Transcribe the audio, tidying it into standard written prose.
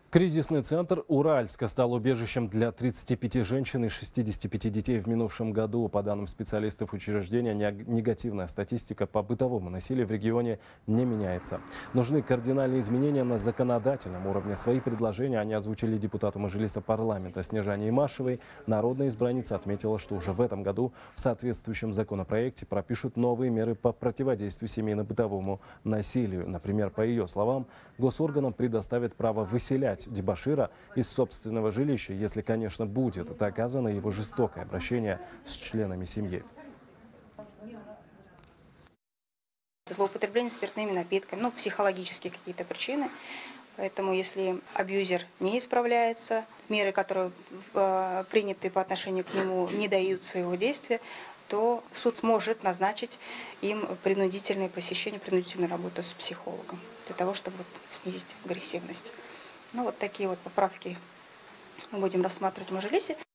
Кризисный центр Уральска стал убежищем для 35 женщин и 65 детей в минувшем году. По данным специалистов учреждения, негативная статистика по бытовому насилию в регионе не меняется. Нужны кардинальные изменения на законодательном уровне. Свои предложения они озвучили депутату Мажилиса парламента Снежане Имашевой. Народная избранница отметила, что уже в этом году в соответствующем законопроекте пропишут новые меры по противодействию семейно-бытовому насилию. Например, по ее словам, госорганам предоставят право выселять дебошира из собственного жилища, если, конечно, будет доказано его жестокое обращение с членами семьи. Злоупотребление спиртными напитками, психологические какие-то причины. Поэтому если абьюзер не исправляется, меры, которые приняты по отношению к нему, не дают своего действия, то суд сможет назначить им принудительное посещение, принудительную работу с психологом, для того, чтобы снизить агрессивность. Вот такие вот поправки мы будем рассматривать в Мажилисе.